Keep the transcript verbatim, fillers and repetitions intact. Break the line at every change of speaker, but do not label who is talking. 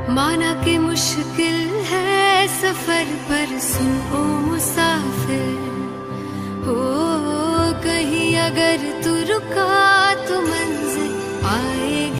माना कि मुश्किल है सफर पर सुन ओ मुसाफिर हो, कहीं अगर तू रुका तो मन